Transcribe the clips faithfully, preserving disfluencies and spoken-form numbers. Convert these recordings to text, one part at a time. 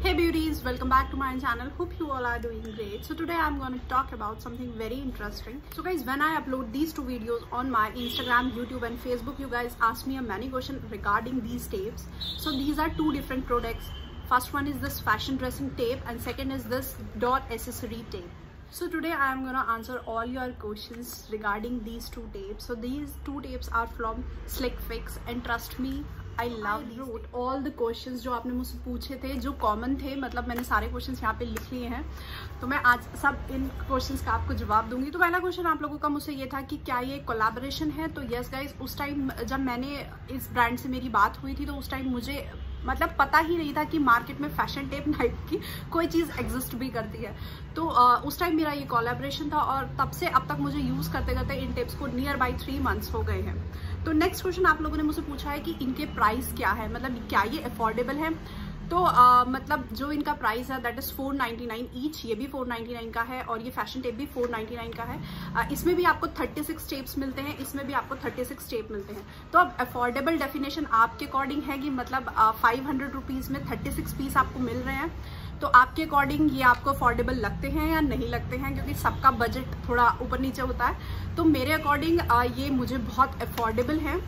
Hey beauties, welcome back to my channel. Hope you all are doing great. So today I'm going to talk about something very interesting. So guys, when I upload these two videos on my Instagram, YouTube and Facebook, you guys ask me a many questions regarding these tapes. So these are two different products. First one is this fashion dressing tape and second is this dot accessory tape. So today I am gonna answer all your questions regarding these two tapes. So these two tapes are from Slick Fix and trust me, I love wrote all the questions जो आपने मुझसे पूछे थे, जो common थे, मतलब मैंने सारे क्वेश्चंस यहाँ पे लिख लिए हैं, तो मैं आज सब इन क्वेश्चंस का आपको जवाब दूंगी। तो पहला क्वेश्चन आप लोगों का मुझसे ये था कि क्या ये कोलैबोरेशन है। तो यस गाइज, उस टाइम जब मैंने इस ब्रांड से मेरी बात हुई थी तो उस टाइम मुझे मतलब पता ही नहीं था कि मार्केट में फैशन टेप नाइप की कोई चीज़ एग्जिस्ट भी करती है। तो आ, उस टाइम मेरा ये कोलैबोरेशन था और तब से अब तक मुझे यूज़ करते करते इन टेप्स को नियर बाई थ्री मंथ्स हो गए हैं। तो नेक्स्ट क्वेश्चन आप लोगों ने मुझसे पूछा है कि इनके प्राइस क्या है, मतलब क्या ये अफोर्डेबल है। तो आ, मतलब जो इनका प्राइस है that is four ninety nine each, ये भी फोर नाइन्टी नाइन का है और ये फैशन टेप भी फोर नाइन्टी नाइन का है। आ, इसमें भी आपको थर्टी सिक्स टेप्स मिलते हैं, इसमें भी आपको थर्टी सिक्स टेप मिलते हैं। तो अब अफोर्डेबल डेफिनेशन आपके अकॉर्डिंग है कि मतलब फाइव हंड्रेड रुपीज़ में थर्टी सिक्स पीस आपको मिल रहे हैं। तो आपके अकॉर्डिंग ये आपको अफोर्डेबल लगते हैं या नहीं लगते हैं, क्योंकि सबका बजट थोड़ा ऊपर नीचे होता है। तो मेरे अकॉर्डिंग ये मुझे बहुत अफोर्डेबल है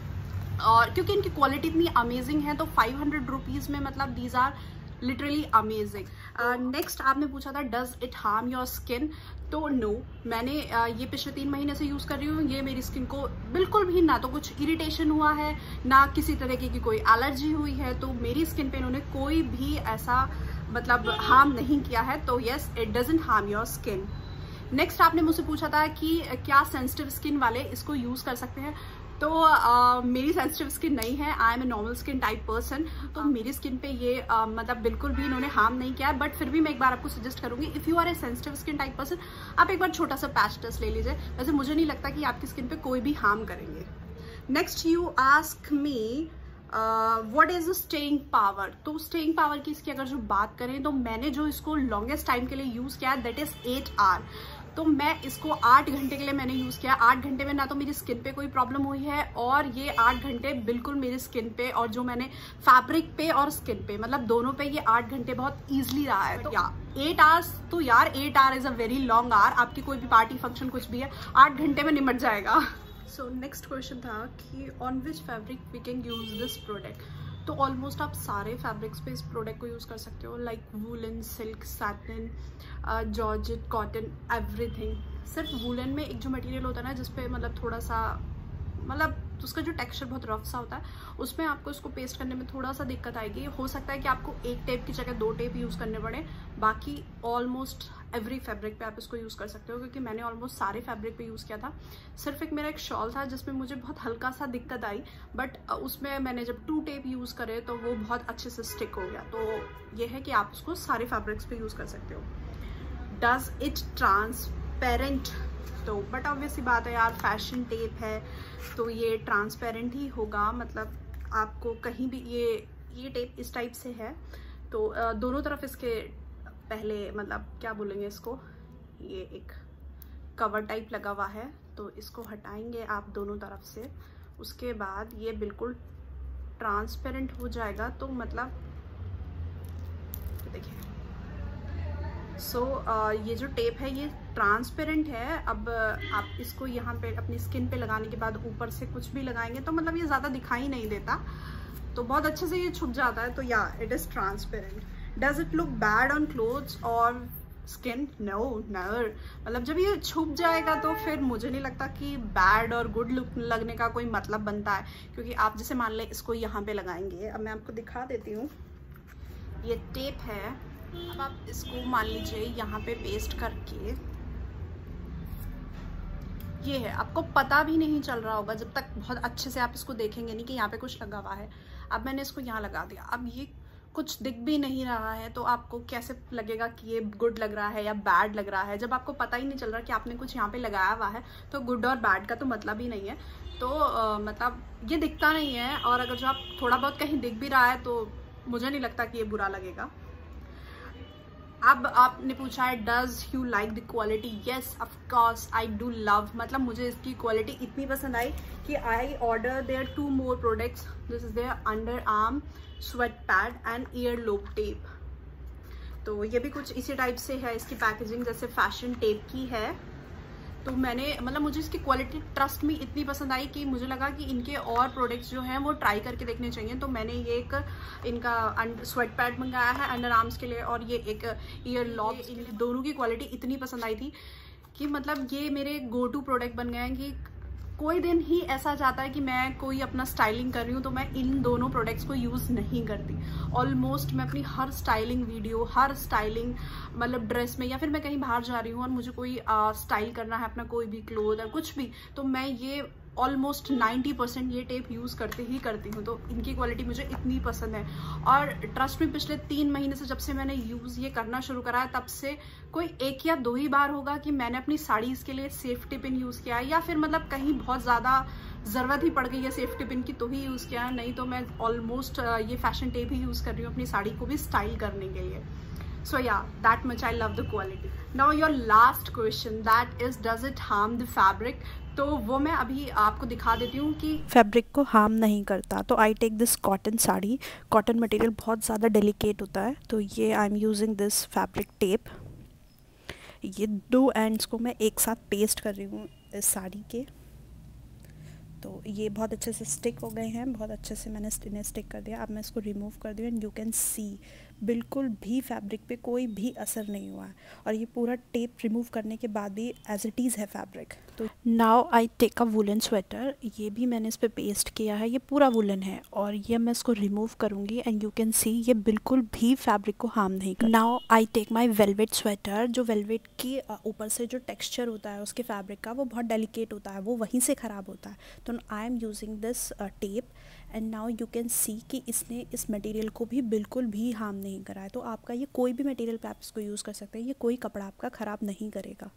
और क्योंकि इनकी क्वालिटी इतनी अमेजिंग है, तो फाइव हंड्रेड रुपीज़ में मतलब these are literally amazing. Next आपने पूछा था does it harm your skin. तो नो, मैंने uh, ये पिछले तीन महीने से यूज़ कर रही हूँ। ये मेरी स्किन को बिल्कुल भी ना तो कुछ इरिटेशन हुआ है, ना किसी तरीके की कोई एलर्जी हुई है। तो मेरी स्किन पे इन्होंने कोई भी ऐसा मतलब हार्म नहीं किया है। तो yes, it doesn't harm your skin. Next आपने मुझसे पूछा था कि क्या सेंसिटिव स्किन वाले इसको यूज़ कर सकते हैं। तो uh, मेरी सेंसिटिव स्किन नहीं है, I am a normal skin type person. तो मेरी स्किन पे ये uh, मतलब बिल्कुल भी इन्होंने हार्म नहीं किया है। बट फिर भी मैं एक बार आपको सजेस्ट करूंगी, if you are a sensitive skin type person, आप एक बार छोटा सा पैच टेस्ट ले लीजिए। वैसे मुझे नहीं लगता कि आपकी स्किन पे कोई भी हार्म करेंगे। Next you ask me what is staying power. तो स्टेइंग पावर की इसकी अगर जो बात करें तो मैंने जो इसको लॉन्गेस्ट टाइम के लिए यूज़ किया है दैट इज एट आवर। तो मैं इसको आठ घंटे के लिए मैंने यूज़ किया। आठ घंटे में ना तो मेरी स्किन पे कोई प्रॉब्लम हुई है और ये आठ घंटे बिल्कुल मेरी स्किन पे और जो मैंने फैब्रिक पे और स्किन पे मतलब दोनों पे ये आठ घंटे बहुत ईजिली रहा है। तो या एट आवर्स तो यार eight hour is a very long hour. आपकी कोई भी पार्टी फंक्शन कुछ भी है, आठ घंटे में निमट जाएगा। सो नेक्स्ट क्वेश्चन था कि on which fabric we can use this product. तो ऑलमोस्ट आप सारे फैब्रिक्स पे इस प्रोडक्ट को यूज़ कर सकते हो, like woollen, silk, satin, georgette, cotton, everything. सिर्फ वूलन में एक जो मटेरियल होता है ना जिसपे मतलब थोड़ा सा मतलब उसका जो टेक्सचर बहुत रफ सा होता है, उसमें आपको इसको पेस्ट करने में थोड़ा सा दिक्कत आएगी। हो सकता है कि आपको एक टेप की जगह दो टेप यूज़ करने पड़े। बाकी ऑलमोस्ट एवरी फैब्रिक पे आप इसको यूज़ कर सकते हो, क्योंकि मैंने ऑलमोस्ट सारे फैब्रिक पे यूज़ किया था। सिर्फ एक मेरा एक शॉल था जिसमें मुझे बहुत हल्का सा दिक्कत आई, बट उसमें मैंने जब टू टेप यूज़ करे तो वो बहुत अच्छे से स्टिक हो गया। तो ये है कि आप उसको सारे फैब्रिक्स पे यूज़ कर सकते हो। Does it transparent. तो बट ऑब्वियसली बात है यार, फैशन टेप है तो ये ट्रांसपेरेंट ही होगा। मतलब आपको कहीं भी ये ये टेप इस टाइप से है तो दोनों तरफ इसके पहले मतलब क्या बोलेंगे इसको, ये एक कवर टाइप लगा हुआ है। तो इसको हटाएंगे आप दोनों तरफ से, उसके बाद ये बिल्कुल ट्रांसपेरेंट हो जाएगा। तो मतलब देखिए, सो so, uh, ये जो टेप है ये ट्रांसपेरेंट है। अब आप इसको यहाँ पे अपनी स्किन पे लगाने के बाद ऊपर से कुछ भी लगाएंगे तो मतलब ये ज़्यादा दिखाई नहीं देता, तो बहुत अच्छे से ये छुप जाता है। तो yeah it is transparent. Does it look bad on clothes और स्किन। No never. मतलब जब ये छुप जाएगा तो फिर मुझे नहीं लगता कि बैड और गुड लुक लगने का कोई मतलब बनता है, क्योंकि आप जैसे मान लें इसको यहाँ पे लगाएंगे। अब मैं आपको दिखा देती हूँ, ये टेप है। अब आप इसको मान लीजिए यहाँ पे पेस्ट करके, ये है, आपको पता भी नहीं चल रहा होगा जब तक बहुत अच्छे से आप इसको देखेंगे नहीं कि यहाँ पे कुछ लगा हुआ है। अब मैंने इसको यहाँ लगा दिया, अब ये कुछ दिख भी नहीं रहा है, तो आपको कैसे लगेगा कि ये गुड लग रहा है या बैड लग रहा है। जब आपको पता ही नहीं चल रहा कि आपने कुछ यहाँ पे लगाया हुआ है तो गुड और बैड का तो मतलब ही नहीं है। तो आ, मतलब ये दिखता नहीं है, और अगर जो आप थोड़ा बहुत कहीं दिख भी रहा है तो मुझे नहीं लगता कि ये बुरा लगेगा। अब आपने पूछा है does you like the quality. Yes of course I do love. मतलब मुझे इसकी क्वालिटी इतनी पसंद आई कि I order their two more products. This is their underarm sweat pad and earlobe tape. तो ये भी कुछ इसी टाइप से है, इसकी पैकेजिंग जैसे फैशन टेप की है। तो मैंने मतलब मुझे इसकी क्वालिटी ट्रस्ट में इतनी पसंद आई कि मुझे लगा कि इनके और प्रोडक्ट्स जो हैं वो ट्राई करके देखने चाहिए। तो मैंने ये एक इनका स्वेट पैड मंगाया है अंडर आर्म्स के लिए, और ये एक ईयर लॉक। इन दोनों की क्वालिटी इतनी पसंद आई थी कि मतलब ये मेरे गो टू प्रोडक्ट बन गए हैं कि कोई दिन ही ऐसा जाता है कि मैं कोई अपना स्टाइलिंग कर रही हूँ तो मैं इन दोनों प्रोडक्ट्स को यूज़ नहीं करती। ऑलमोस्ट मैं अपनी हर स्टाइलिंग वीडियो, हर स्टाइलिंग मतलब ड्रेस में, या फिर मैं कहीं बाहर जा रही हूँ और मुझे कोई आ, स्टाइल करना है अपना कोई भी क्लोथ और कुछ भी, तो मैं ये ऑलमोस्ट नाइन्टी परसेंट ये टेप यूज़ करते ही करती हूँ। तो इनकी क्वालिटी मुझे इतनी पसंद है, और ट्रस्ट में पिछले तीन महीने से जब से मैंने यूज़ ये करना शुरू करा है तब से कोई एक या दो ही बार होगा कि मैंने अपनी साड़ीज़ के लिए सेफ्टी पिन यूज़ किया है, या फिर मतलब कहीं बहुत ज़्यादा ज़रूरत ही पड़ गई है सेफ्टी पिन की तो ही यूज़ किया है, नहीं तो मैं ऑलमोस्ट ये फैशन टेप ही यूज़ कर रही हूँ अपनी साड़ी को भी स्टाइल करने के लिए। So yeah, that much I love the quality. Now your last question, that is, does it harm the fabric? तो वो मैं अभी आपको दिखा देती हूँ कि फैब्रिक को हार्म नहीं करता। तो I take this cotton sari, cotton material बहुत ज़्यादा डेलिकेट होता है, तो ये I am using this fabric tape. ये दो एंड्स को मैं एक साथ पेस्ट कर रही हूँ इस साड़ी के, तो ये बहुत अच्छे से स्टिक हो गए हैं, बहुत अच्छे से मैंने इन्हें स्टिक कर दिया। अब मैं इसको रिमूव कर दी एंड यू कैन सी बिल्कुल भी फैब्रिक पे कोई भी असर नहीं हुआ है, और ये पूरा टेप रिमूव करने के बाद भी एज इट इज़ है फैब्रिक। तो now I take a woollen sweater, ये भी मैंने इस पर पेस्ट किया है, ये पूरा वुलन है, और ये मैं इसको रिमूव करूँगी एंड यू कैन सी ये बिल्कुल भी फैब्रिक को हार्म नहीं कर। Now I take my velvet sweater, जो वेलवेट की ऊपर से जो टेक्स्चर होता है उसके फैब्रिक का वो बहुत डेलिकेट होता है, वो वहीं से ख़राब होता है। तो I am using this tape and now you can see कि इसने इस मटेरियल को भी बिल्कुल भी हार्म नहीं करा है। तो आपका ये कोई भी मटेरियल पे आप इसको यूज़ कर सकते हैं, ये कोई कपड़ा आपका ख़राब नहीं करेगा।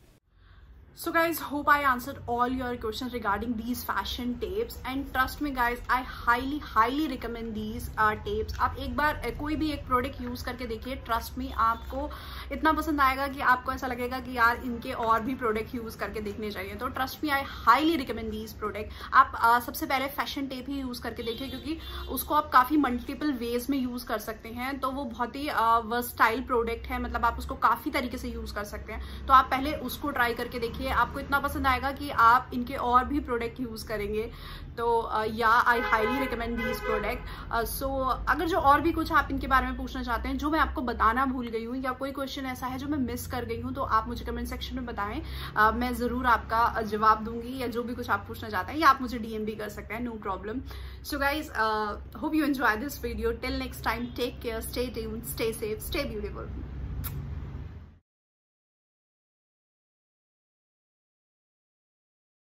So guys, hope I answered all your questions regarding these fashion tapes, and trust me guys, I highly highly recommend these uh, tapes. आप एक बार uh, कोई भी एक प्रोडक्ट यूज़ करके देखिए, ट्रस्ट मी आपको इतना पसंद आएगा कि आपको ऐसा लगेगा कि यार इनके और भी प्रोडक्ट यूज़ करके देखने चाहिए। तो trust me, I highly recommend these product. आप uh, सबसे पहले फैशन टेप ही यूज़ करके देखिए, क्योंकि उसको आप काफ़ी मल्टीपल वेज में यूज़ कर सकते हैं, तो वो बहुत ही वर्सटाइल प्रोडक्ट है, मतलब आप उसको काफ़ी तरीके से यूज़ कर सकते हैं। तो आप पहले उसको ट्राई करके देखिए, आपको इतना पसंद आएगा कि आप इनके और भी प्रोडक्ट यूज़ करेंगे। तो yeah I highly recommend these product. So अगर जो और भी कुछ आप इनके बारे में पूछना चाहते हैं जो मैं आपको बताना भूल गई हूँ, या कोई क्वेश्चन ऐसा है जो मैं मिस कर गई हूँ, तो आप मुझे कमेंट सेक्शन में बताएं, uh, मैं ज़रूर आपका जवाब दूंगी, या जो भी कुछ आप पूछना चाहते हैं या आप मुझे डीएम भी कर सकते हैं, no problem. So guys, hope you enjoy this video. Till next time, take care, stay tuned, stay safe, stay beautiful.